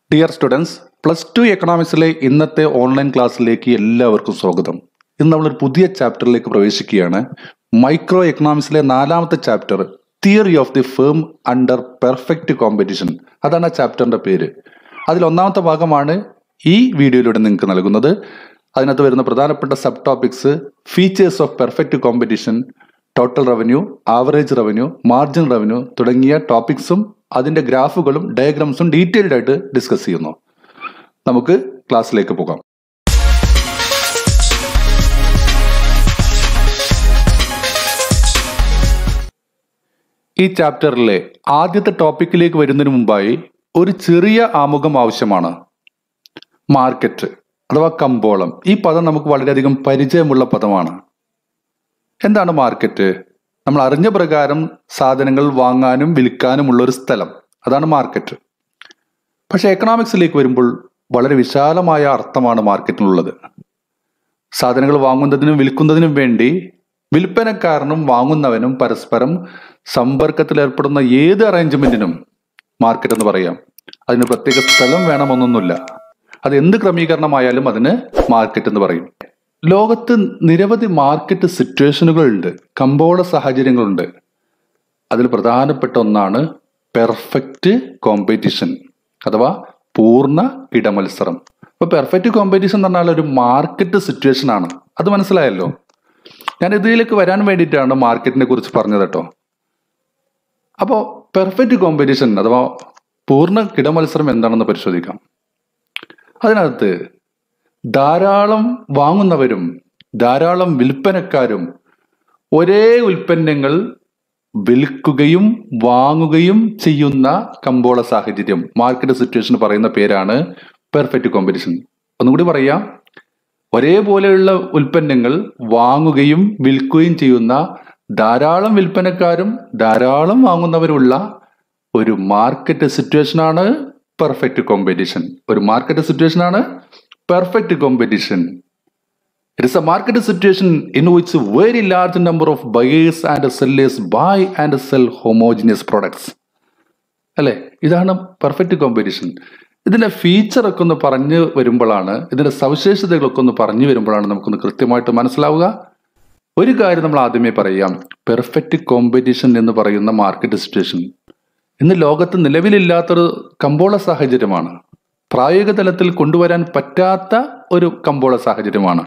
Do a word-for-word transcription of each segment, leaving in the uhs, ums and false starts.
Dear students, plus two എക്കണോമിക്സിലെ ഇന്നത്തെ online ക്ലാസ്സിലേക്ക് എല്ലാവർക്കും സ്വാഗതം. ഇന്ന് നമ്മളൊരു പുതിയ ചാപ്റ്ററിലേക്ക് പ്രവേശിക്കുകയാണ്. മൈക്രോ എക്കണോമിക്സിലെ നാലാമത്തെ chapter, theory of the firm under perfect competition. അതാണ് ആ ചാപ്റ്ററിന്റെ പേര്. അതിൽ ഒന്നാമത്തെ ഭാഗമാണ് ഈ വീഡിയോയിലൂടെ നിങ്ങൾക്ക് നൽകുന്നത്. അതിനകത്ത് വരുന്ന പ്രധാനപ്പെട്ട sub topics features of perfect competition, total revenue, average revenue, margin revenue തുടങ്ങിയ ടോപ്പിക്സും അതിന്റെ ഗ്രാഫുകളും ഡയഗ്രാംസും ഡീറ്റെയിൽഡ് ആയിട്ട് ഡിസ്കസ് ചെയ്യുന്നു. നമുക്ക് ക്ലാസ്സിലേക്ക് പോകാം. ഈ ചാപ്റ്ററിലെ ആദ്യത്തെ ടോപ്പിക്കിലേക്ക് വരുന്നതിന് മുമ്പായി ഒരു ചെറിയ ആമുഖം ആവശ്യമാണ്. മാർക്കറ്റ് അഥവാ കമ്പോളം, ഈ പദം നമുക്ക് വളരെയധികം പരിചയമുള്ള പദമാണ്. എന്താണ് മാർക്കറ്റ്? നമ്മൾ അറിഞ്ഞ പ്രകാരം സാധനങ്ങൾ വാങ്ങാനും വിൽക്കാനുമുള്ള ഒരു സ്ഥലം, അതാണ് മാർക്കറ്റ്. പക്ഷെ എക്കണോമിക്സിലേക്ക് വരുമ്പോൾ വളരെ വിശാലമായ അർത്ഥമാണ് മാർക്കറ്റിനുള്ളത്. സാധനങ്ങൾ വാങ്ങുന്നതിനും വിൽക്കുന്നതിനും വേണ്ടി വിൽപ്പനക്കാരനും വാങ്ങുന്നവനും പരസ്പരം സമ്പർക്കത്തിൽ ഏർപ്പെടുന്ന ഏത് അറേഞ്ച്മെന്റിനും മാർക്കറ്റ് എന്ന് പറയാം. അതിന് പ്രത്യേക സ്ഥലം വേണമെന്നൊന്നുമില്ല. അത് എന്ത് ക്രമീകരണമായാലും അതിന് മാർക്കറ്റ് എന്ന് പറയും. ലോകത്ത് നിരവധി മാർക്കറ്റ് സിറ്റുവേഷനുകളുണ്ട്, കമ്പോള സാഹചര്യങ്ങളുണ്ട്. അതിൽ പ്രധാനപ്പെട്ട ഒന്നാണ് പെർഫെക്റ്റ് കോമ്പറ്റീഷൻ അഥവാ പൂർണ്ണ ഇടമത്സരം. അപ്പൊ പെർഫെക്റ്റ് കോമ്പറ്റീഷൻ എന്ന് പറഞ്ഞാൽ ഒരു മാർക്കറ്റ് സിറ്റുവേഷൻ ആണ്. അത് മനസ്സിലായല്ലോ. ഞാൻ ഇതിലേക്ക് വരാൻ വേണ്ടിയിട്ടാണ് മാർക്കറ്റിനെ കുറിച്ച് പറഞ്ഞത് കേട്ടോ. അപ്പോൾ പെർഫെക്റ്റ് കോമ്പറ്റീഷൻ അഥവാ പൂർണ്ണ ഇടമത്സരം എന്താണെന്ന് പരിശോധിക്കാം. അതിനകത്ത് ധാരാളം വാങ്ങുന്നവരും ധാരാളം വിൽപ്പനക്കാരും ഒരേ ഉൽപ്പന്നങ്ങൾ വിൽക്കുകയും വാങ്ങുകയും ചെയ്യുന്ന കമ്പോള സാഹചര്യം, മാർക്കറ്റ് സിറ്റുവേഷൻ പറയുന്ന പേരാണ് പെർഫെക്റ്റ് കോമ്പറ്റീഷൻ. ഒന്നുകൂടി പറയാം, ഒരേപോലെയുള്ള ഉൽപ്പന്നങ്ങൾ വാങ്ങുകയും വിൽക്കുകയും ചെയ്യുന്ന ധാരാളം വിൽപ്പനക്കാരും ധാരാളം വാങ്ങുന്നവരുള്ള ഒരു മാർക്കറ്റ് സിറ്റുവേഷൻ ആണ് പെർഫെക്റ്റ് കോമ്പറ്റീഷൻ. ഒരു മാർക്കറ്റ് സിറ്റുവേഷൻ ആണ് perfect competition. It is a market situation in which a very large number of buyers and sellers buy and sell homogeneous products. അല്ലേ, ഇതാണ് പെർഫെക്റ്റ് കോമ്പറ്റീഷൻ. ഇതിന്റെ ഫീച്ചറൊക്കെ ഒന്ന് പറഞ്ഞു വരുമ്പോഴാണ്, ഇതിന്റെ സവിശേഷതകളൊക്കെ ഒന്ന് പറഞ്ഞു വരുമ്പോഴാണ് നമുക്കൊന്ന് കൃത്യമായിട്ട് മനസ്സിലാവുക. ഒരു കാര്യം നമ്മൾ ആദ്യമേ പറയാം, പെർഫെക്റ്റ് കോമ്പറ്റീഷൻ എന്ന് പറയുന്ന മാർക്കറ്റ് സിറ്റുവേഷൻ ഇന്ന് ലോകത്ത് നിലവിലില്ലാത്തൊരു കമ്പോള സാഹചര്യമാണ്. പ്രായോഗിക തലത്തിൽ കൊണ്ടുവരാൻ പറ്റാത്ത ഒരു കമ്പോള സാഹചര്യമാണ്.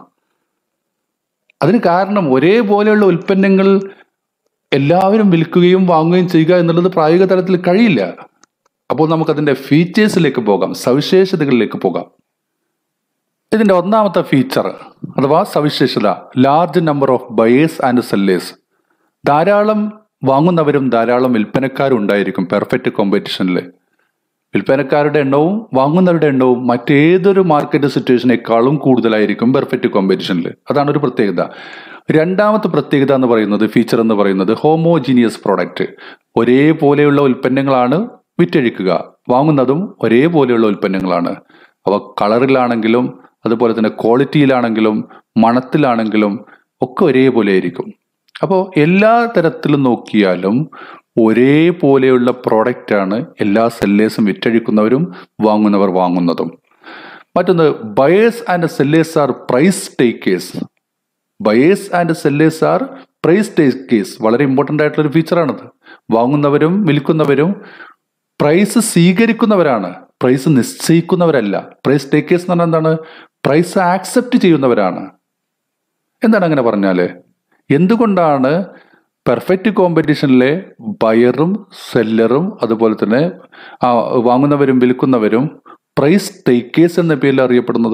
അതിന് കാരണം ഒരേപോലെയുള്ള ഉൽപ്പന്നങ്ങൾ എല്ലാവരും വിൽക്കുകയും വാങ്ങുകയും ചെയ്യുക എന്നുള്ളത് പ്രായോഗിക തലത്തിൽ കഴിയില്ല. അപ്പോൾ നമുക്കതിൻ്റെ ഫീച്ചേഴ്സിലേക്ക് പോകാം, സവിശേഷതകളിലേക്ക് പോകാം. ഇതിൻ്റെ ഒന്നാമത്തെ ഫീച്ചർ അഥവാ സവിശേഷത, large number of buyers and sellers. ധാരാളം വാങ്ങുന്നവരും ധാരാളം വിൽപ്പനക്കാരും ഉണ്ടായിരിക്കും പെർഫെക്റ്റ് കോമ്പറ്റീഷനിൽ. വിൽപ്പനക്കാരുടെ എണ്ണവും വാങ്ങുന്നവരുടെ എണ്ണവും മറ്റേതൊരു മാർക്കറ്റ് സിറ്റുവേഷനേക്കാളും കൂടുതലായിരിക്കും പെർഫെക്റ്റ് കോമ്പറ്റീഷനിൽ. അതാണ് ഒരു പ്രത്യേകത. രണ്ടാമത്തെ പ്രത്യേകത എന്ന് പറയുന്നത്, ഫീച്ചർ എന്ന് പറയുന്നത് ഹോമോജീനിയസ് പ്രോഡക്റ്റ്. ഒരേപോലെയുള്ള ഉൽപ്പന്നങ്ങളാണ് വിറ്റഴിക്കുക, വാങ്ങുന്നതും ഒരേപോലെയുള്ള ഉൽപ്പന്നങ്ങളാണ്. അവ കളറിലാണെങ്കിലും അതുപോലെ തന്നെ ക്വാളിറ്റിയിലാണെങ്കിലും മണത്തിലാണെങ്കിലും ഒക്കെ ഒരേപോലെ ആയിരിക്കും. അപ്പോൾ എല്ലാ തരത്തിലും നോക്കിയാലും ഒരേപോലെയുള്ള പ്രോഡക്റ്റാണ് എല്ലാ സെല്ലേഴ്സും വിറ്റഴിക്കുന്നവരും വാങ്ങുന്നവർ വാങ്ങുന്നതും. മറ്റൊന്ന്, buyers and sellers are price takers. Buyers and sellers are price takers വളരെ ഇമ്പോർട്ടൻ്റ് ആയിട്ടുള്ള ഒരു ഫീച്ചറാണത്. വാങ്ങുന്നവരും വിൽക്കുന്നവരും പ്രൈസ് സ്വീകരിക്കുന്നവരാണ്, പ്രൈസ് നിശ്ചയിക്കുന്നവരല്ല. പ്രൈസ് ടേക്കേഴ്സ് എന്ന് പറഞ്ഞാൽ എന്താണ്? പ്രൈസ് ആക്സെപ്റ്റ് ചെയ്യുന്നവരാണ്. എന്താണ് അങ്ങനെ പറഞ്ഞാൽ? എന്തുകൊണ്ടാണ് പെർഫെക്റ്റ് കോമ്പറ്റീഷനിലെ ബയറും സെല്ലറും അതുപോലെ തന്നെ വാങ്ങുന്നവരും വിൽക്കുന്നവരും പ്രൈസ് ടേക്കേഴ്സ് എന്ന പേരിൽ അറിയപ്പെടുന്നത്?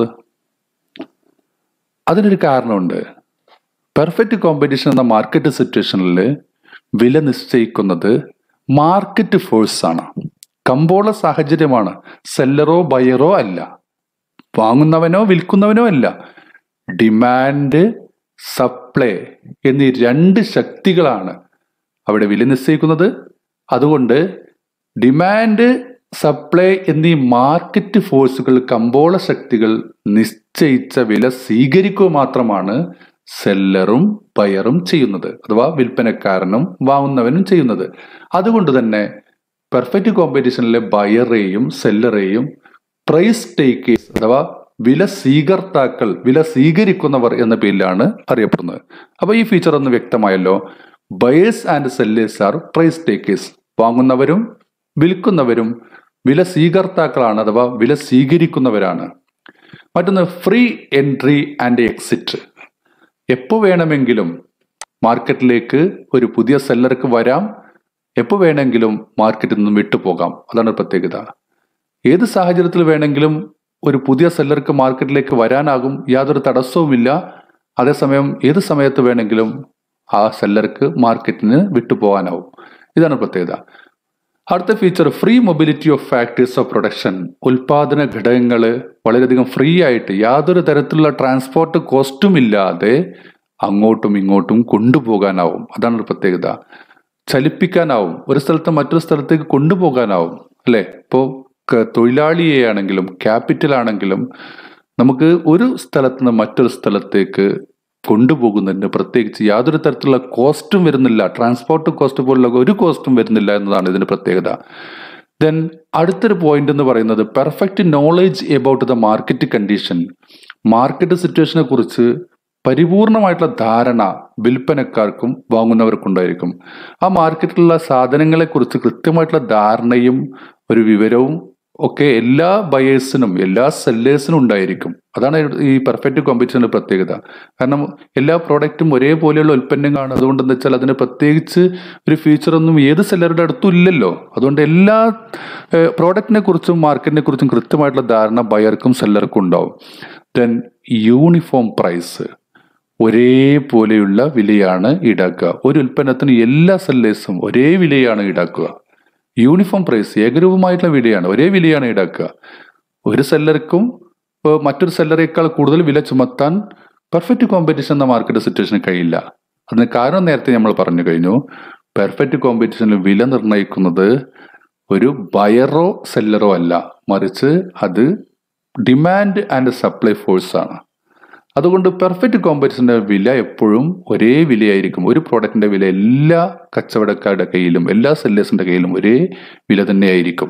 അതിനൊരു കാരണമുണ്ട്. പെർഫെക്റ്റ് കോമ്പറ്റീഷൻ എന്ന മാർക്കറ്റ് സിറ്റുവേഷനിൽ വില നിശ്ചയിക്കുന്നത് മാർക്കറ്റ് ഫോഴ്സ് ആണ്, കമ്പോള സാഹചര്യമാണ്. സെല്ലറോ ബയറോ അല്ല, വാങ്ങുന്നവനോ വിൽക്കുന്നവനോ അല്ല. ഡിമാൻഡ്, സപ്ലൈ എന്നീ രണ്ട് ശക്തികളാണ് അവിടെ വില നിശ്ചയിക്കുന്നത്. അതുകൊണ്ട് ഡിമാൻഡ്, സപ്ലൈ എന്നീ മാർക്കറ്റ് ഫോഴ്സുകൾ, കമ്പോള ശക്തികൾ നിശ്ചയിച്ച വില സ്വീകരിക്കുക മാത്രമാണ് സെല്ലറും ബയറും ചെയ്യുന്നത്, അഥവാ വിൽപ്പനക്കാരനും വാങ്ങുന്നവനും ചെയ്യുന്നത്. അതുകൊണ്ട് തന്നെ പെർഫെക്റ്റ് കോമ്പറ്റീഷനിലെ ബയറേയും സെല്ലറേയും പ്രൈസ് ടേക്കേഴ്സ് അഥവാ വില സ്വീകർത്താക്കൾ, വില സ്വീകരിക്കുന്നവർ എന്ന പേരിലാണ് അറിയപ്പെടുന്നത്. അപ്പൊ ഈ ഫീച്ചർ ഒന്ന് വ്യക്തമായല്ലോ. Buyers and sellers are price takers. വാങ്ങുന്നവരും വിൽക്കുന്നവരും വില സ്വീകർത്താക്കളാണ് അഥവാ വില സ്വീകരിക്കുന്നവരാണ്. മറ്റൊന്ന് ഫ്രീ എൻട്രി ആൻഡ് എക്സിറ്റ്. എപ്പോൾ വേണമെങ്കിലും മാർക്കറ്റിലേക്ക് ഒരു പുതിയ സെല്ലർക്ക് വരാം, എപ്പോൾ വേണമെങ്കിലും മാർക്കറ്റിൽ നിന്നും വിട്ടുപോകാം. അതാണ് പ്രത്യേകത. ഏത് സാഹചര്യത്തിൽ വേണമെങ്കിലും ഒരു പുതിയ സെല്ലർക്ക് മാർക്കറ്റിലേക്ക് വരാനാകും, യാതൊരു തടസ്സവുമില്ല. അതേസമയം ഏത് സമയത്ത് വേണമെങ്കിലും ആ സെല്ലർക്ക് മാർക്കറ്റിന് വിട്ടുപോകാനാവും. ഇതാണ് പ്രത്യേകത. അടുത്ത feature free mobility of factories of production. ഉൽപാദന ഘടകങ്ങൾ വളരെയധികം ഫ്രീ ആയിട്ട് യാതൊരു തരത്തിലുള്ള ട്രാൻസ്പോർട്ട് കോസ്റ്റും ഇല്ലാതെ അങ്ങോട്ടും ഇങ്ങോട്ടും കൊണ്ടുപോകാനാവും. അതാണ് ഒരു പ്രത്യേകത. ചലിപ്പിക്കാനാവും, ഒരു സ്ഥലത്ത് മറ്റൊരു സ്ഥലത്തേക്ക് കൊണ്ടുപോകാനാവും, അല്ലെ? ഇപ്പോൾ തൊഴിലാളിയെ ആണെങ്കിലും ക്യാപിറ്റൽ ആണെങ്കിലും നമുക്ക് ഒരു സ്ഥലത്ത് നിന്ന് മറ്റൊരു സ്ഥലത്തേക്ക് കൊണ്ടുപോകുന്നതിന് പ്രത്യേകിച്ച് യാതൊരു തരത്തിലുള്ള കോസ്റ്റും വരുന്നില്ല. ട്രാൻസ്പോർട്ട് കോസ്റ്റ് പോലുള്ള ഒരു കോസ്റ്റും വരുന്നില്ല എന്നതാണ് ഇതിന്റെ പ്രത്യേകത. ദെൻ അടുത്തൊരു പോയിന്റ് എന്ന് പറയുന്നത് perfect knowledge about the market condition. Market സിറ്റുവേഷനെ കുറിച്ച് പരിപൂർണമായിട്ടുള്ള ധാരണ വിൽപ്പനക്കാർക്കും വാങ്ങുന്നവർക്കും ഉണ്ടായിരിക്കും. ആ മാർക്കറ്റിലുള്ള സാധനങ്ങളെ കുറിച്ച് കൃത്യമായിട്ടുള്ള ധാരണയും ഒരു വിവരവും ഒക്കെ എല്ലാ ബയേഴ്സിനും എല്ലാ സെല്ലേഴ്സിനും ഉണ്ടായിരിക്കും. അതാണ് ഈ പെർഫെക്റ്റ് കോമ്പറ്റീഷന്റെ പ്രത്യേകത. കാരണം എല്ലാ പ്രോഡക്റ്റും ഒരേപോലെയുള്ള ഉൽപ്പന്നങ്ങളാണ്. അതുകൊണ്ട് എന്താ വെച്ചാൽ അതിന് പ്രത്യേകിച്ച് ഒരു ഫീച്ചറൊന്നും ഏത് സെല്ലറുടെ അടുത്തും ഇല്ലല്ലോ. അതുകൊണ്ട് എല്ലാ പ്രോഡക്റ്റിനെ കുറിച്ചും മാർക്കറ്റിനെ കുറിച്ചും കൃത്യമായിട്ടുള്ള ധാരണ ബയർക്കും സെല്ലർക്കും ഉണ്ടാവും. Then uniform price. ഒരേപോലെയുള്ള വിലയാണ് ഈടാക്കുക. ഒരു ഉൽപ്പന്നത്തിന് എല്ലാ സെല്ലേഴ്സും ഒരേ വിലയാണ് ഈടാക്കുക. യൂണിഫോം പ്രൈസ്, ഏകരൂപമായിട്ടുള്ള വിലയാണ്, ഒരേ വിലയാണ് ഈടാക്കുക. ഒരു സെല്ലർക്കും മറ്റൊരു സെല്ലറേക്കാൾ കൂടുതൽ വില ചുമത്താൻ പെർഫെക്റ്റ് കോമ്പറ്റീഷൻ എന്ന മാർക്കറ്റ് സിറ്റുവേഷന് കഴിയില്ല. അതിന് കാരണം നേരത്തെ നമ്മൾ പറഞ്ഞു കഴിഞ്ഞു. പെർഫെക്റ്റ് കോമ്പറ്റീഷനിൽ വില നിർണ്ണയിക്കുന്നത് ഒരു ബയറോ സെല്ലറോ അല്ല, മറിച്ച് അത് ഡിമാൻഡ് ആൻഡ് സപ്ലൈ ഫോഴ്സ് ആണ്. അതുകൊണ്ട് പെർഫെക്റ്റ് കോമ്പറ്റീഷന്റെ വില എപ്പോഴും ഒരേ വിലയായിരിക്കും. ഒരു പ്രോഡക്റ്റിന്റെ വില എല്ലാ കച്ചവടക്കാരുടെ കയ്യിലും എല്ലാ സെല്ലേഴ്സിന്റെ കയ്യിലും ഒരേ വില തന്നെയായിരിക്കും.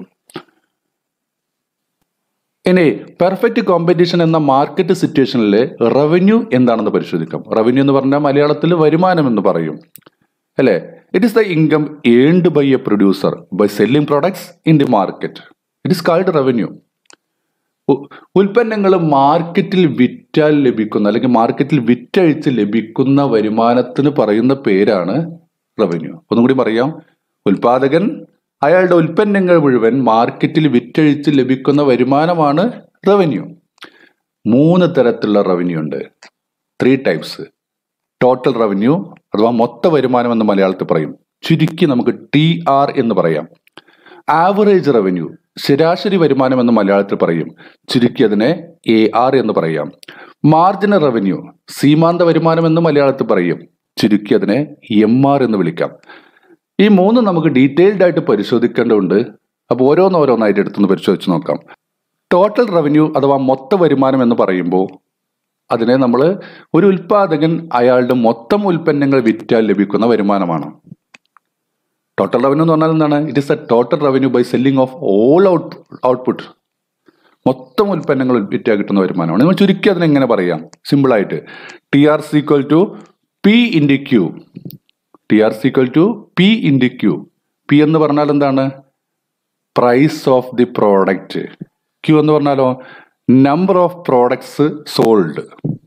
ഇനി പെർഫെക്റ്റ് കോമ്പറ്റീഷൻ എന്ന മാർക്കറ്റ് സിറ്റുവേഷനിലെ റവന്യൂ എന്താണെന്ന് പരിശോധിക്കാം. റവന്യൂ എന്ന് പറഞ്ഞാൽ മലയാളത്തിൽ വരുമാനം എന്ന് പറയും, അല്ലെ? It is the income earned by a producer by selling products in the market. It is called revenue. ഉൽപ്പന്നങ്ങൾ മാർക്കറ്റിൽ വിറ്റാൽ ലഭിക്കുന്ന അല്ലെങ്കിൽ മാർക്കറ്റിൽ വിറ്റഴിച്ച് ലഭിക്കുന്ന വരുമാനത്തിന് പറയുന്ന പേരാണ് റവന്യൂ. ഒന്നും കൂടി പറയാം. ഉൽപാദകൻ അയാളുടെ ഉൽപ്പന്നങ്ങൾ മുഴുവൻ മാർക്കറ്റിൽ വിറ്റഴിച്ച് ലഭിക്കുന്ന വരുമാനമാണ് റവന്യൂ. മൂന്ന് തരത്തിലുള്ള റവന്യൂ ഉണ്ട്. Three types. ടോട്ടൽ റവന്യൂ അഥവാ മൊത്ത വരുമാനം എന്ന് മലയാളത്തിൽ പറയും. ചുരുക്കി നമുക്ക് ടി ആർ എന്ന് പറയാം. ആവറേജ് റവന്യൂ ശരാശരി വരുമാനം എന്ന് മലയാളത്തിൽ പറയും. ചുരുക്കി അതിനെ എ ആർ എന്ന് പറയാം. മാർജിനൽ റവന്യൂ സീമാന്ത വരുമാനം എന്ന് മലയാളത്തിൽ പറയും. ചുരുക്കി അതിനെ എം ആർ എന്ന് വിളിക്കാം. ഈ മൂന്ന് നമുക്ക് ഡീറ്റെയിൽഡ് ആയിട്ട് പരിശോധിക്കേണ്ടതുണ്ട്. അപ്പോൾ ഓരോന്നോരോന്നായിട്ട് എടുത്തൊന്ന് പരിശോധിച്ച് നോക്കാം. ടോട്ടൽ റവന്യൂ അഥവാ മൊത്ത വരുമാനം എന്ന് പറയുമ്പോൾ അതിനെ നമ്മൾ ഒരു ഉൽപാദകൻ അയാളുടെ മൊത്തം ഉൽപ്പന്നങ്ങൾ വിറ്റാൽ ലഭിക്കുന്ന വരുമാനമാണ്. ടോട്ടൽ റവന്യൂ എന്ന് പറഞ്ഞാൽ എന്താണ്? It is a total revenue by selling of all out output. മൊത്തം ഉൽപ്പന്നങ്ങൾ വിറ്റാൽ കിട്ടുന്ന വരുമാനമാണ്. നിങ്ങൾ ചുരുക്കി അതിനെങ്ങനെ പറയാം? സിമ്പിളായിട്ട് T R equal to P into Q. T R equal to P into Q. P എന്ന് പറഞ്ഞാൽ എന്താണ്? Price of the product. Q എന്ന് പറഞ്ഞാലോ number of products sold.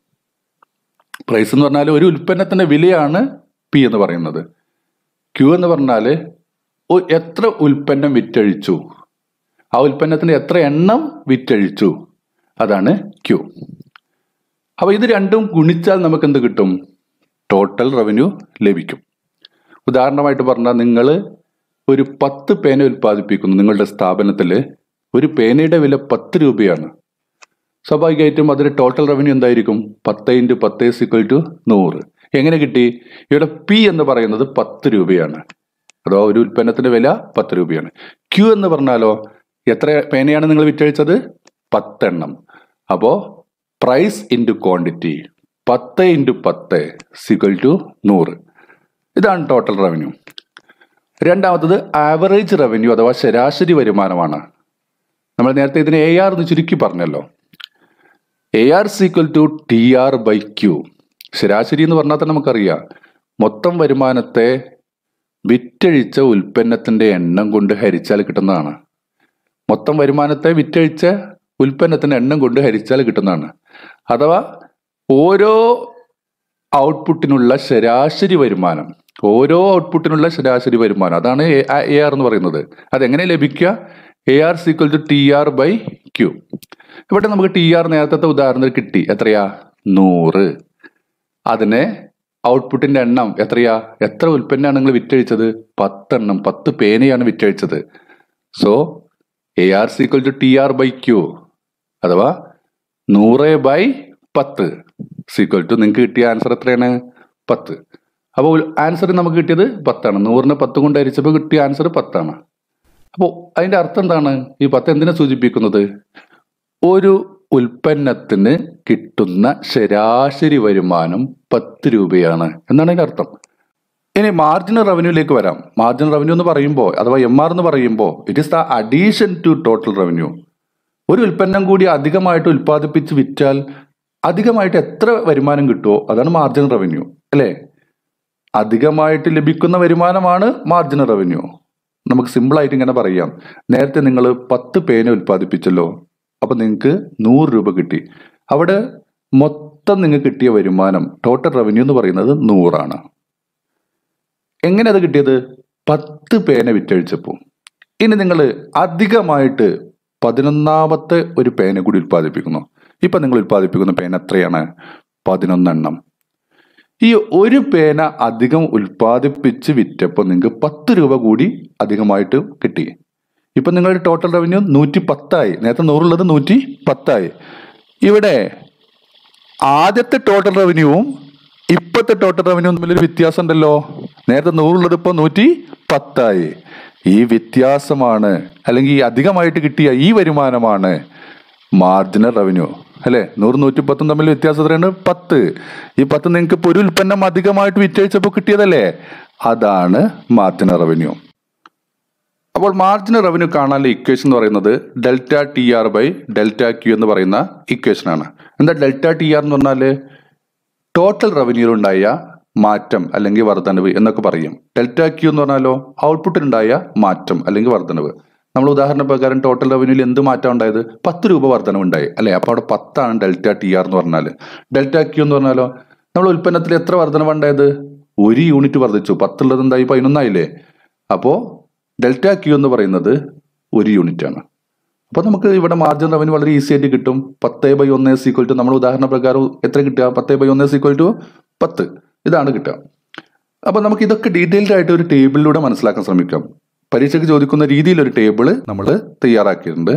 Price എന്ന് പറഞ്ഞാൽ ഒരു ഉൽപ്പന്നത്തിന്റെ വിലയാണ് പി എന്ന് പറയുന്നത്. ക്യൂ എന്ന് പറഞ്ഞാൽ എത്ര ഉൽപ്പന്നം വിറ്റഴിച്ചു, ആ ഉൽപ്പന്നത്തിന് എത്ര എണ്ണം വിറ്റഴിച്ചു, അതാണ് ക്യൂ. അപ്പൊ ഇത് രണ്ടും ഗുണിച്ചാൽ നമുക്ക് എന്ത് കിട്ടും? ടോട്ടൽ റവന്യൂ ലഭിക്കും. ഉദാഹരണമായിട്ട് പറഞ്ഞാൽ നിങ്ങൾ ഒരു പത്ത് പേന ഉൽപ്പാദിപ്പിക്കുന്നു. നിങ്ങളുടെ സ്ഥാപനത്തിൽ ഒരു പേനയുടെ വില പത്ത് രൂപയാണ്. സ്വാഭാവികമായിട്ടും അതിന്റെ ടോട്ടൽ റവന്യൂ എന്തായിരിക്കും? പത്ത് ഇൻറ്റു പത്ത് സിക്വൽ ടു നൂറ്. എങ്ങനെ കിട്ടി? ഇവിടെ പി എന്ന് പറയുന്നത് പത്ത് രൂപയാണ്. അഥവാ ഒരു ഉൽപ്പന്നത്തിന്റെ വില പത്ത് രൂപയാണ്. ക്യൂ എന്ന് പറഞ്ഞാലോ എത്ര പേനയാണ് നിങ്ങൾ വിറ്റഴിച്ചത്? പത്തെണ്ണം. അപ്പോ പ്രൈസ് ഇൻറ്റു ക്വാണ്ടിറ്റി പത്ത് ഇൻറ്റു പത്ത് സിക്വൽ ടു നൂറ്. ഇതാണ് ടോട്ടൽ റവന്യൂ. രണ്ടാമത്തത് ആവറേജ് റവന്യൂ അഥവാ ശരാശരി വരുമാനമാണ്. നമ്മൾ നേരത്തെ ഇതിനെ എ ആർ എന്ന് ചുരുക്കി പറഞ്ഞല്ലോ. A R equal to T R by Q. ശരാശരി എന്ന് പറഞ്ഞാൽ തന്നെ നമുക്കറിയാം മൊത്തം വരുമാനത്തെ വിറ്റഴിച്ച ഉൽപ്പന്നത്തിന്റെ എണ്ണം കൊണ്ട് ഹരിച്ചാൽ കിട്ടുന്നതാണ്. മൊത്തം വരുമാനത്തെ വിറ്റഴിച്ച ഉൽപ്പന്നത്തിന്റെ എണ്ണം കൊണ്ട് ഹരിച്ചാൽ കിട്ടുന്നതാണ്. അഥവാ ഓരോ ഔട്ട്പുട്ടിനുള്ള ശരാശരി വരുമാനം, ഓരോ ഔട്ട്പുട്ടിനുള്ള ശരാശരി വരുമാനം, അതാണ് എ ആർ എന്ന് പറയുന്നത്. അതെങ്ങനെ ലഭിക്കുക? A R equal to T R by Q. ഇവിടെ നമുക്ക് ടി ആർ നേരത്തെ ഉദാഹരണത്തിൽ കിട്ടി. എത്രയാ? നൂറ്. അതിനെ ഔട്ട്പുട്ടിന്റെ എണ്ണം എത്രയാ? എത്ര ഉൽപ്പന്നമാണ് നിങ്ങൾ വിറ്റഴിച്ചത്? പത്തെണ്ണം. പത്ത് പേനയാണ് വിറ്റഴിച്ചത്. So A R equal to T R by Q അഥവാ നൂറ് ബൈ പത്ത് ഈക്വൽ ടു നിങ്ങൾക്ക് കിട്ടിയ ആൻസർ എത്രയാണ്? പത്ത്. അപ്പോൾ ആൻസർ നമുക്ക് കിട്ടിയത് പത്താണ്. നൂറിനെ പത്ത് കൊണ്ട് ഹരിച്ചപ്പോൾ കിട്ടിയ ആൻസർ പത്താണ്. അപ്പോൾ അതിന്റെ അർത്ഥം എന്താണ്? ഈ പത്ത് എന്തിനെ സൂചിപ്പിക്കുന്നത്? ഒരു ഉൽപ്പന്നത്തിന് കിട്ടുന്ന ശരാശരി വരുമാനം പത്ത് രൂപയാണ് എന്നാണ് അതിന്റെ അർത്ഥം. ഇനി മാർജിനൽ റവന്യൂയിലേക്ക് വരാം. മാർജിനൽ റവന്യൂ എന്ന് പറയുമ്പോൾ അഥവാ എം ആർ എന്ന് പറയുമ്പോൾ it is the addition to total revenue. ഒരു ഉൽപ്പന്നം കൂടി അധികമായിട്ട് ഉൽപ്പാദിപ്പിച്ച് വിറ്റാൽ അധികമായിട്ട് എത്ര വരുമാനം കിട്ടുമോ അതാണ് മാർജിനൽ റവന്യൂ, അല്ലേ? അധികമായിട്ട് ലഭിക്കുന്ന വരുമാനമാണ് മാർജിനൽ റവന്യൂ. നമുക്ക് സിമ്പിളായിട്ട് ഇങ്ങനെ പറയാം. നേരത്തെ നിങ്ങൾ പത്ത് പേന ഉൽപ്പാദിപ്പിച്ചല്ലോ, അപ്പൊ നിങ്ങൾക്ക് നൂറ് രൂപ കിട്ടി. അവിടെ മൊത്തം നിങ്ങൾക്ക് കിട്ടിയ വരുമാനം ടോട്ടൽ റവന്യൂ എന്ന് പറയുന്നത് നൂറാണ്. എങ്ങനെ അത് കിട്ടിയത്? പത്ത് പേന വിറ്റഴിച്ചപ്പോൾ. ഇനി നിങ്ങൾ അധികമായിട്ട് പതിനൊന്നാമത്തെ ഒരു പേന കൂടി ഉൽപ്പാദിപ്പിക്കുന്നു. ഇപ്പൊ നിങ്ങൾ ഉൽപ്പാദിപ്പിക്കുന്ന പേന എത്രയാണ്? പതിനൊന്നെണ്ണം. ഈ ഒരു പേന അധികം ഉൽപ്പാദിപ്പിച്ച് വിറ്റപ്പോൾ നിങ്ങൾക്ക് പത്ത് രൂപ കൂടി അധികമായിട്ട് കിട്ടി. ഇപ്പൊ നിങ്ങളുടെ ടോട്ടൽ റവന്യൂ നൂറ്റി പത്തായി. നേരത്തെ നൂറുള്ളത് നൂറ്റി പത്തായി. ഇവിടെ ആദ്യത്തെ ടോട്ടൽ റവന്യൂവും ഇപ്പോഴത്തെ ടോട്ടൽ റവന്യൂ തമ്മിലൊരു വ്യത്യാസം ഉണ്ടല്ലോ. നേരത്തെ നൂറുള്ളത് ഇപ്പോൾ നൂറ്റി പത്തായി. ഈ വ്യത്യാസമാണ്, അല്ലെങ്കിൽ ഈ അധികമായിട്ട് കിട്ടിയ ഈ വരുമാനമാണ് മാർജിനൽ റവന്യൂ, അല്ലെ? നൂറ് നൂറ്റി പത്തും തമ്മിൽ വ്യത്യാസം എത്രയാണ്? പത്ത്. ഈ പത്ത് നിങ്ങൾക്ക് ഇപ്പോൾ ഒരു ഉൽപ്പന്നം അധികമായിട്ട് വിറ്റഴിച്ചപ്പോൾ കിട്ടിയതല്ലേ, അതാണ് മാർജിനൽ റവന്യൂ. അപ്പോൾ മാർജിനൽ റവന്യൂ കാണാനുള്ള ഇക്വേഷൻ എന്ന് പറയുന്നത് delta T R by delta Q എന്ന് പറയുന്ന ഇക്വേഷനാണ്. എന്താ ഡെൽറ്റ ടി ആർ എന്ന് പറഞ്ഞാല്? ടോട്ടൽ റവന്യൂലുണ്ടായ മാറ്റം അല്ലെങ്കിൽ വർധനവ് എന്നൊക്കെ പറയും. ഡെൽറ്റ ക്യൂ എന്ന് പറഞ്ഞാലോ ഔട്ട്പുട്ടിലുണ്ടായ മാറ്റം അല്ലെങ്കിൽ വർധനവ്. നമ്മൾ ഉദാഹരണ പ്രകാരം ടോട്ടൽ റവന്യൂവിൽ എന്ത് മാറ്റം ഉണ്ടായത്? പത്ത് രൂപ വർധനവ് ഉണ്ടായി, അല്ലെ? അപ്പോൾ അവിടെ പത്താണ് ഡെൽറ്റ ടി ആർ എന്ന് പറഞ്ഞാൽ. ഡെൽറ്റ ക്യൂ എന്ന് പറഞ്ഞാലോ നമ്മൾ ഉൽപ്പന്നത്തിൽ എത്ര വർധനവ് ഉണ്ടായത്? ഒരു യൂണിറ്റ് വർദ്ധിച്ചു. പത്തുള്ളത് എന്തായി? പതിനൊന്നായില്ലേ? അപ്പോൾ ഡെൽറ്റ ക്യൂ എന്ന് പറയുന്നത് ഒരു യൂണിറ്റ് ആണ്. അപ്പോൾ നമുക്ക് ഇവിടെ മാർജിനൽ റവന്യൂ വളരെ ഈസി ആയിട്ട് കിട്ടും. പത്ത് ബൈ ഒന്ന് ഈക്വൽ ടു നമ്മൾ ഉദാഹരണ പ്രകാരം എത്ര കിട്ടുക? പത്ത് ബൈ ഒന്ന് ഈക്വൽ ടു പത്ത്. ഇതാണ് കിട്ടുക. അപ്പൊ നമുക്ക് ഇതൊക്കെ ഡീറ്റെയിൽഡ് ആയിട്ട് ഒരു ടേബിളിലൂടെ മനസ്സിലാക്കാൻ ശ്രമിക്കാം. പരീക്ഷയ്ക്ക് ചോദിക്കുന്ന രീതിയിൽ ഒരു ടേബിള് നമ്മൾ തയ്യാറാക്കിയിട്ടുണ്ട്.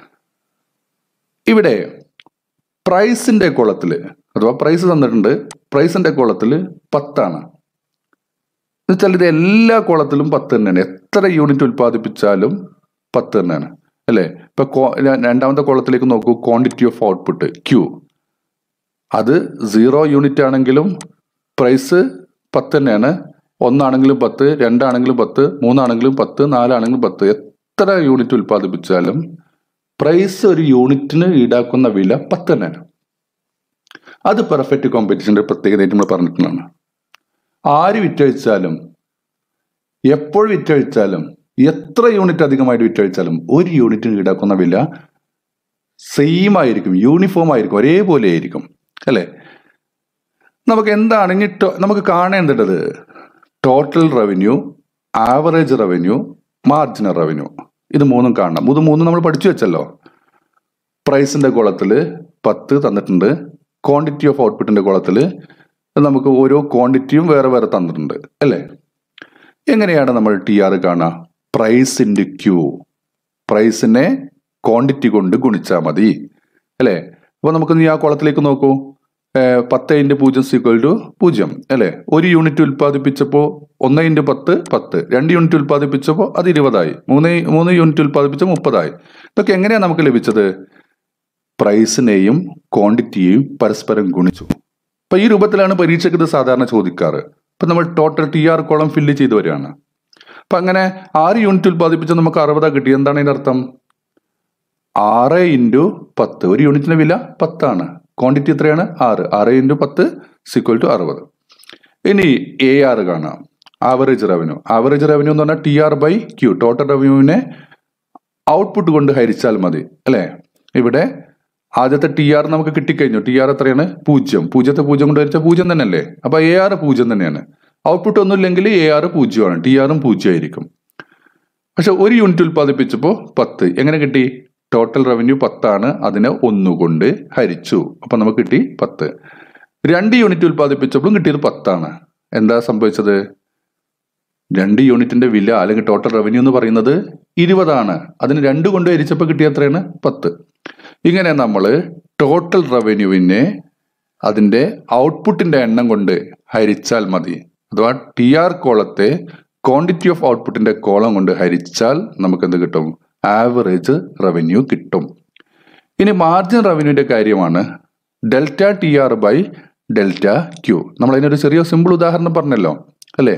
ഇവിടെ പ്രൈസിന്റെ കോളത്തില് അഥവാ പ്രൈസ് തന്നിട്ടുണ്ട്. പ്രൈസിന്റെ കോളത്തില് പത്താണ്. എന്നുവെച്ചാൽ ഇത് എല്ലാ കോളത്തിലും പത്ത് തന്നെയാണ്. എത്ര യൂണിറ്റ് ഉൽപ്പാദിപ്പിച്ചാലും പത്ത് തന്നെയാണ്, അല്ലേ? ഇപ്പൊ രണ്ടാമത്തെ കോളത്തിലേക്ക് നോക്കൂ. ക്വാണ്ടിറ്റി ഓഫ് ഔട്ട്പുട്ട് ക്യൂ, അത് സീറോ യൂണിറ്റ് ആണെങ്കിലും പ്രൈസ് പത്ത് തന്നെയാണ്. ഒന്നാണെങ്കിലും പത്ത്, രണ്ടാണെങ്കിലും പത്ത്, മൂന്നാണെങ്കിലും പത്ത്, നാലാണെങ്കിലും പത്ത്. എത്ര യൂണിറ്റ് ഉൽപ്പാദിപ്പിച്ചാലും പ്രൈസ് ഒരു യൂണിറ്റിന് ഈടാക്കുന്ന വില പത്ത് തന്നെയാണ്. അത് പെർഫെക്റ്റ് കോമ്പറ്റീഷന്റെ പ്രത്യേകതയായിട്ട് നമ്മൾ പറഞ്ഞിട്ടുള്ളതാണ്. ആര് വിറ്റഴിച്ചാലും എപ്പോൾ വിറ്റഴിച്ചാലും എത്ര യൂണിറ്റ് അധികമായിട്ട് വിറ്റഴിച്ചാലും ഒരു യൂണിറ്റിന് ഈടാക്കുന്ന വില സെയിം ആയിരിക്കും, യൂണിഫോം ആയിരിക്കും, ഒരേപോലെ ആയിരിക്കും, അല്ലേ? നമുക്ക് എന്താണ് ഇനി നമുക്ക് കാണേണ്ടത്? Total revenue, average revenue, marginal revenue. ഇത് മൂന്നും കാണണം. ഇത് മൂന്നും നമ്മൾ പഠിച്ചു വെച്ചല്ലോ. പ്രൈസിന്റെ കോളത്തിൽ പത്ത് തന്നിട്ടുണ്ട്. ക്വാണ്ടിറ്റി ഓഫ് ഔട്ട്പുട്ടിന്റെ കോളത്തിൽ നമുക്ക് ഓരോ ക്വാണ്ടിറ്റിയും വേറെ വേറെ തന്നിട്ടുണ്ട്, അല്ലേ? എങ്ങനെയാണ് നമ്മൾ ടി ആർ കാണുക? Price into Q. പ്രൈസിനെ ക്വാണ്ടിറ്റി കൊണ്ട് ഗുണിച്ചാൽ മതി, അല്ലേ? അപ്പൊ നമുക്ക് നീ ആ കോളത്തിലേക്ക് നോക്കൂ. പത്ത് ഇൻറ്റു പൂജ്യം സീക്വൽ ടു പൂജ്യം, അല്ലേ? ഒരു യൂണിറ്റ് ഉൽപ്പാദിപ്പിച്ചപ്പോൾ ഒന്ന് ഇൻറ്റു പത്ത് പത്ത്. രണ്ട് യൂണിറ്റ് ഉൽപ്പാദിപ്പിച്ചപ്പോൾ അത് ഇരുപതായി. മൂന്ന് മൂന്ന് യൂണിറ്റ് ഉൽപ്പാദിപ്പിച്ച മുപ്പതായി. ഇതൊക്കെ എങ്ങനെയാണ് നമുക്ക് ലഭിച്ചത്? പ്രൈസിനെയും ക്വാണ്ടിറ്റിയെയും പരസ്പരം ഗുണിച്ചു. അപ്പൊ ഈ രൂപത്തിലാണ് പരീക്ഷയ്ക്ക് ഇത് സാധാരണ ചോദിക്കാറ്. ഇപ്പൊ നമ്മൾ total T R column fill ചെയ്ത് വരികയാണ്. അപ്പൊ അങ്ങനെ ആറ് യൂണിറ്റ് ഉൽപ്പാദിപ്പിച്ച നമുക്ക് അറുപതാ കിട്ടി. എന്താണ് അതിന്റെ അർത്ഥം? ആറ് ഇൻറ്റു പത്ത്. ഒരു യൂണിറ്റിന്റെ വില പത്താണ്. ക്വാണ്ടിറ്റി എത്രയാണ്? ആറ്. ആറ് ഇൻറ്റു പത്ത് സിക്വൽ ടു അറുപത്. ഇനി എ ആർ കാണാം. Average revenue. ആവറേജ് റവന്യൂ എന്ന് പറഞ്ഞാൽ T R by Q. Total റവന്യൂവിനെ ഔട്ട്പുട്ട് കൊണ്ട് ഹരിച്ചാൽ മതി അല്ലേ? ഇവിടെ ആദ്യത്തെ ടി ആർ നമുക്ക് കിട്ടിക്കഴിഞ്ഞു. ടി ആർ എത്രയാണ്? പൂജ്യം. പൂജ്യത്തെ പൂജ്യം കൊണ്ട് ഹരിച്ചാൽ പൂജ്യം തന്നെയല്ലേ? അപ്പൊ എ ആർ പൂജ്യം തന്നെയാണ്. ഔട്ട്പുട്ട് ഒന്നും ഇല്ലെങ്കിൽ എ ആർ പൂജ്യമാണ്. ടി ആറും പൂജ്യമായിരിക്കും. പക്ഷെ ഒരു യൂണിറ്റ് ഉൽപ്പാദിപ്പിച്ചപ്പോൾ പത്ത്. എങ്ങനെ കിട്ടി? ടോട്ടൽ റവന്യൂ പത്താണ്, അതിനെ ഒന്നുകൊണ്ട് ഹരിച്ചു. അപ്പൊ നമുക്ക് കിട്ടി പത്ത്. രണ്ട് യൂണിറ്റ് ഉൽപ്പാദിപ്പിച്ചപ്പോഴും കിട്ടിയത് പത്താണ്. എന്താ സംഭവിച്ചത്? രണ്ട് യൂണിറ്റിന്റെ വില അല്ലെങ്കിൽ ടോട്ടൽ റവന്യൂ എന്ന് പറയുന്നത് ഇരുപതാണ്. അതിന് രണ്ട് കൊണ്ട് ഹരിച്ചപ്പോൾ കിട്ടിയ എത്രയാണ്? പത്ത്. ഇങ്ങനെ നമ്മൾ ടോട്ടൽ റവന്യൂവിനെ അതിന്റെ ഔട്ട്പുട്ടിന്റെ എണ്ണം കൊണ്ട് ഹരിച്ചാൽ മതി. അഥവാ ടി ആർ കോളത്തെ ക്വാണ്ടിറ്റി ഓഫ് ഔട്ട്പുട്ടിന്റെ കോളം കൊണ്ട് ഹരിച്ചാൽ നമുക്ക് എന്ത് കിട്ടും? ആവറേജ് റവന്യൂ കിട്ടും. ഇനി മാർജിൻ റവന്യൂവിന്റെ കാര്യമാണ്. Delta T R by delta Q. നമ്മൾ അതിനൊരു ചെറിയ സിമ്പിൾ ഉദാഹരണം പറഞ്ഞല്ലോ അല്ലേ?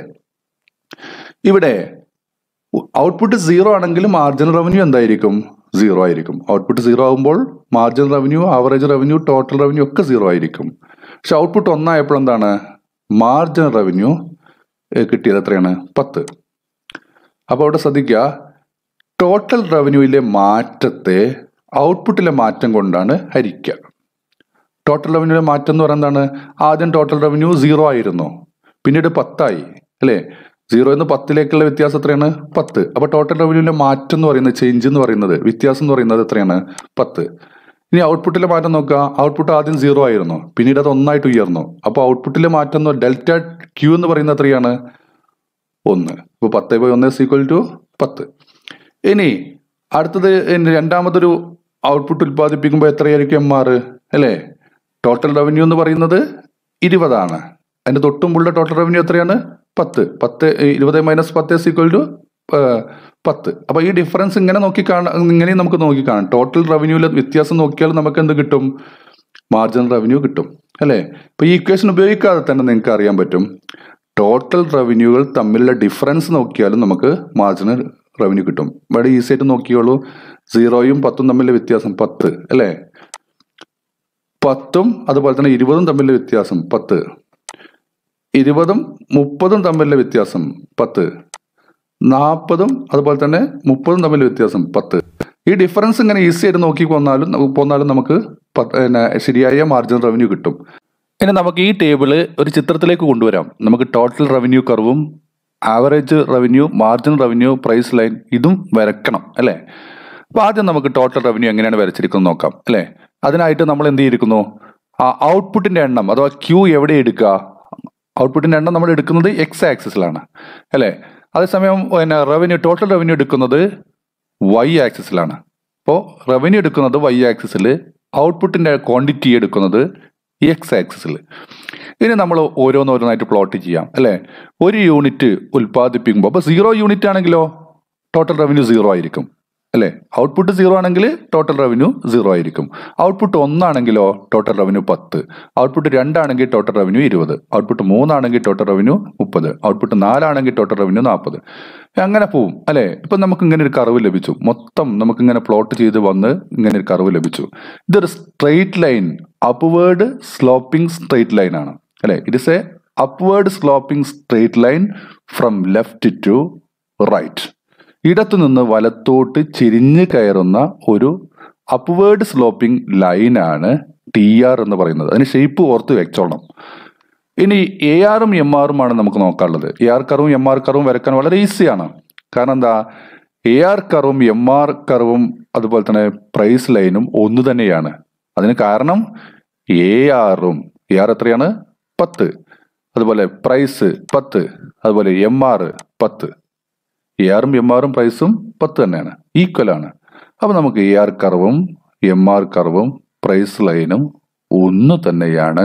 ഇവിടെ ഔട്ട്പുട്ട് സീറോ ആണെങ്കിൽ മാർജിൻ റവന്യൂ എന്തായിരിക്കും? സീറോ ആയിരിക്കും. ഔട്ട്പുട്ട് സീറോ ആകുമ്പോൾ margin revenue, average revenue, total revenue ഒക്കെ സീറോ ആയിരിക്കും. പക്ഷെ ഔട്ട്പുട്ട് ഒന്നായപ്പോൾ എന്താണ്? മാർജിൻ റവന്യൂ കിട്ടിയത് എത്രയാണ്? പത്ത്. അപ്പോൾ അവിടെ ശ്രദ്ധിക്കുക, ടോട്ടൽ റവന്യൂവിലെ മാറ്റത്തെ ഔട്ട്പുട്ടിലെ മാറ്റം കൊണ്ടാണ് ഹരിക്കുക. ടോട്ടൽ റവന്യൂവിലെ മാറ്റം എന്ന് പറയുന്നത് എന്താണ്? ആദ്യം ടോട്ടൽ റവന്യൂ സീറോ ആയിരുന്നു, പിന്നീട് പത്തായി അല്ലേ? സീറോ എന്ന് പത്തിലേക്കുള്ള വ്യത്യാസം എത്രയാണ്? പത്ത്. അപ്പൊ ടോട്ടൽ റവന്യൂവിലെ മാറ്റം എന്ന് പറയുന്നത്, ചേഞ്ച് എന്ന് പറയുന്നത്, വ്യത്യാസം എന്ന് പറയുന്നത് എത്രയാണ്? പത്ത്. ഇനി ഔട്ട്പുട്ടിലെ മാറ്റം നോക്കുക. ഔട്ട്പുട്ട് ആദ്യം സീറോ ആയിരുന്നു, പിന്നീട് അത് ഒന്നായിട്ട് ഉയർന്നു. അപ്പോൾ ഔട്ട്പുട്ടിലെ മാറ്റം എന്ന് ഡെൽറ്റ ക്യൂ എന്ന് പറയുന്നത് എത്രയാണ്? ഒന്ന്. അപ്പോൾ പത്ത് ബൈ ഒന്ന് ഈക്വൽ ടു പത്ത്. ഇനി അടുത്തത് രണ്ടാമതൊരു ഔട്ട്പുട്ട് ഉൽപ്പാദിപ്പിക്കുമ്പോൾ എത്രയായിരിക്കും എം ആർ അല്ലേ? ടോട്ടൽ റവന്യൂ എന്ന് പറയുന്നത് ഇരുപതാണ്. അതിന്റെ തൊട്ടുമുള്ള ടോട്ടൽ റവന്യൂ എത്രയാണ്? പത്ത്. പത്ത് ഇരുപത് മൈനസ് പത്ത് ഈക്വൽ ടു പത്ത്. അപ്പൊ ഈ ഡിഫറൻസ് ഇങ്ങനെ നോക്കി കാണാം, ഇങ്ങനെയും നമുക്ക് നോക്കി കാണാം. ടോട്ടൽ റവന്യൂവിലെ വ്യത്യാസം നോക്കിയാൽ നമുക്ക് എന്ത് കിട്ടും? മാർജിനൽ റവന്യൂ കിട്ടും അല്ലേ? ഇപ്പൊ ഈ ഇക്വേഷൻ ഉപയോഗിക്കാതെ തന്നെ നിങ്ങൾക്ക് അറിയാൻ പറ്റും, ടോട്ടൽ റവന്യൂകൾ തമ്മിലുള്ള ഡിഫറൻസ് നോക്കിയാലും നമുക്ക് മാർജിനൽ റവന്യൂ കിട്ടും. ഇവിടെ ഈസി ആയിട്ട് നോക്കിയോളൂ. സീറോയും പത്തും തമ്മിലുള്ള വ്യത്യാസം പത്ത് അല്ലേ? പത്തും അതുപോലെ തന്നെ ഇരുപതും തമ്മിലുള്ള വ്യത്യാസം പത്ത്. ഇരുപതും മുപ്പതും തമ്മിലുള്ള വ്യത്യാസം പത്ത്. നാൽപ്പതും അതുപോലെ തന്നെ മുപ്പതും തമ്മിലുള്ള വ്യത്യാസം പത്ത്. ഈ ഡിഫറൻസ് ഇങ്ങനെ ഈസി ആയിട്ട് നോക്കി പോന്നാലും പോന്നാലും നമുക്ക് പിന്നെ ശരിയായ മാർജിനൽ റവന്യൂ കിട്ടും. ഇനി നമുക്ക് ഈ ടേബിള് ഒരു ചിത്രത്തിലേക്ക് കൊണ്ടുവരാം. നമുക്ക് ടോട്ടൽ റവന്യൂ കർവും average revenue, marginal revenue, price line ഇതും വരക്കണം അല്ലേ? അപ്പൊ ആദ്യം നമുക്ക് ടോട്ടൽ റവന്യൂ എങ്ങനെയാണ് വരച്ചിരിക്കുന്നത് നോക്കാം അല്ലേ? അതിനായിട്ട് നമ്മൾ എന്ത് ചെയ്തിരിക്കുന്നു? ആ ഔട്ട്പുട്ടിന്റെ എണ്ണം അഥവാ ക്യൂ എവിടെ എടുക്കുക? ഔട്ട്പുട്ടിന്റെ എണ്ണം നമ്മൾ എടുക്കുന്നത് എക്സ് ആക്സിസിലാണ് അല്ലേ? അതേസമയം പിന്നെ റവന്യൂ, ടോട്ടൽ റവന്യൂ എടുക്കുന്നത് വൈ ആക്സിസിലാണ്. അപ്പോൾ റവന്യൂ എടുക്കുന്നത് വൈ ആക്സിസിൽ, ഔട്ട്പുട്ടിന്റെ ക്വാണ്ടിറ്റി എടുക്കുന്നത് എക്സ് ആക്സിസിൽ. ഇനി നമ്മൾ ഓരോന്നോരോന്നായിട്ട് പ്ലോട്ട് ചെയ്യാം അല്ലേ? ഒരു യൂണിറ്റ് ഉൽപ്പാദിപ്പിക്കുമ്പോൾ അപ്പോൾ സീറോ യൂണിറ്റ് ആണെങ്കിലോ ടോട്ടൽ റവന്യൂ സീറോ ആയിരിക്കും അല്ലേ? ഔട്ട്പുട്ട് സീറോ ആണെങ്കിൽ ടോട്ടൽ റവന്യൂ സീറോ ആയിരിക്കും. ഔട്ട്പുട്ട് ഒന്നാണെങ്കിലോ ടോട്ടൽ റവന്യൂ പത്ത്. ഔട്ട്പുട്ട് രണ്ടാണെങ്കിൽ ടോട്ടൽ റവന്യൂ ഇരുപത്. ഔട്ട്പുട്ട് മൂന്നാണെങ്കിൽ ടോട്ടൽ റവന്യൂ മുപ്പത്. ഔട്ട്പുട്ട് നാലാണെങ്കിൽ ടോട്ടൽ റവന്യൂ നാൽപ്പത്. അങ്ങനെ പോവും അല്ലേ? ഇപ്പം നമുക്ക് ഇങ്ങനെ ഒരു കർവ് ലഭിച്ചു. മൊത്തം നമുക്ക് ഇങ്ങനെ പ്ലോട്ട് ചെയ്ത് വന്ന് ഇങ്ങനെ ഒരു കർവ് ലഭിച്ചു. ഇതൊരു straight line, upward sloping straight line ആണ് അല്ലേ? It is a upward sloping straight line from left to right. ഇടത്തു നിന്ന് വലത്തോട്ട് ചെരിഞ്ഞ് കയറുന്ന ഒരു അപ്വേർഡ് സ്ലോപ്പിംഗ് ലൈനാണ് ടി ആർ എന്ന് പറയുന്നത്. അതിന് ഷേപ്പ് ഓർത്ത് വെച്ചോളണം. ഇനി എ ആറും എം ആറും ആണ് നമുക്ക് നോക്കാനുള്ളത്. എ ആർ കർവും എം ആർ കർവും വരക്കാൻ വളരെ ഈസിയാണ്. കാരണം എന്താ? എ ആർ കർവും എം ആർ കർവും അതുപോലെ തന്നെ പ്രൈസ് ലൈനും ഒന്ന് തന്നെയാണ്. അതിന് കാരണം എ ആറും എ ആർ എത്രയാണ്? പത്ത്. അതുപോലെ പ്രൈസ് പത്ത്. അതുപോലെ എം ആർ പത്ത്. എ ആറും എം ആറും പ്രൈസും പത്ത് തന്നെയാണ്, ഈക്വൽ ആണ്. അപ്പൊ നമുക്ക് എ ആർ കർവും എം ആർ കർവും പ്രൈസ് ലൈനും ഒന്ന് തന്നെയാണ്.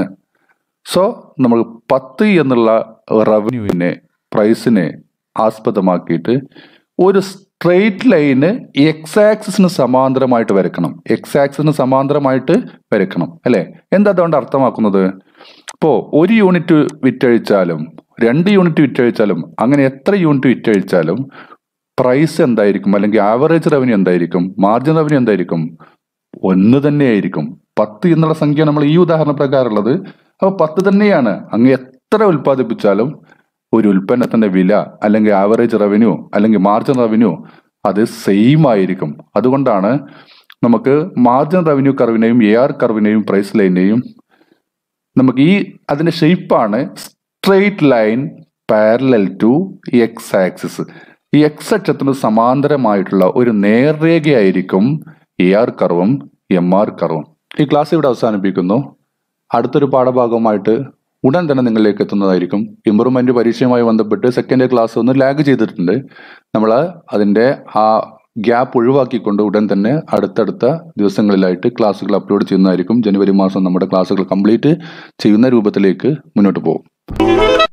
സോ നമ്മൾ പത്ത് എന്നുള്ള റവന്യൂവിനെ, പ്രൈസിനെ ആസ്പദമാക്കിയിട്ട് ഒരു സ്ട്രെയിറ്റ് ലൈന് എക്സ് ആക്സിസിന് സമാന്തരമായിട്ട് വരക്കണം. എക്സ് ആക്സിസിന് സമാന്തരമായിട്ട് വരക്കണം അല്ലെ? എന്താ അതുകൊണ്ട് അർത്ഥമാക്കുന്നത്? ഇപ്പോ ഒരു യൂണിറ്റ് വിറ്റഴിച്ചാലും രണ്ട് യൂണിറ്റ് വിറ്റഴിച്ചാലും അങ്ങനെ എത്ര യൂണിറ്റ് വിറ്റഴിച്ചാലും പ്രൈസ് എന്തായിരിക്കും, അല്ലെങ്കിൽ ആവറേജ് റവന്യൂ എന്തായിരിക്കും, മാർജിൻ റവന്യൂ എന്തായിരിക്കും? ഒന്ന് തന്നെയായിരിക്കും. പത്ത് എന്നുള്ള സംഖ്യ നമ്മൾ ഈ ഉദാഹരണ പ്രകാരം ഉള്ളത്. അപ്പോൾ പത്ത് തന്നെയാണ്. അങ്ങ് എത്ര ഉൽപ്പാദിപ്പിച്ചാലും ഒരു ഉൽപ്പന്നത്തിന്റെ വില അല്ലെങ്കിൽ ആവറേജ് റവന്യൂ അല്ലെങ്കിൽ മാർജിൻ റവന്യൂ അത് സെയിം ആയിരിക്കും. അതുകൊണ്ടാണ് നമുക്ക് മാർജിൻ റവന്യൂ കർവിനെയും എ ആർ കർവിനെയും പ്രൈസ് ലൈനെയും നമുക്ക് ഈ അതിന്റെ ഷേപ്പാണ് straight line parallel to X axis. ഈ എക്സ് അക്ഷത്തിന് സമാന്തരമായിട്ടുള്ള ഒരു നേർരേഖയായിരിക്കും എ ആർ കർവും എം ആർ കർവും. ഈ ക്ലാസ് ഇവിടെ അവസാനിപ്പിക്കുന്നു. അടുത്തൊരു പാഠഭാഗവുമായിട്ട് ഉടൻ തന്നെ നിങ്ങളിലേക്ക് എത്തുന്നതായിരിക്കും. ഇംപ്രൂവ്മെന്റ് പരീക്ഷയുമായി ബന്ധപ്പെട്ട് സെക്കൻഡ് ക്ലാസ് ഒന്ന് ലാഗ് ചെയ്തിട്ടുണ്ട്. നമ്മൾ അതിന്റെ ആ ഗ്യാപ്പ് ഒഴിവാക്കിക്കൊണ്ട് ഉടൻ തന്നെ അടുത്തടുത്ത ദിവസങ്ങളിലായിട്ട് ക്ലാസ്സുകൾ അപ്ലോഡ് ചെയ്യുന്നതായിരിക്കും. ജനുവരി മാസം നമ്മുടെ ക്ലാസ്സുകൾ കംപ്ലീറ്റ് ചെയ്യുന്ന രൂപത്തിലേക്ക് മുന്നോട്ട് പോകും.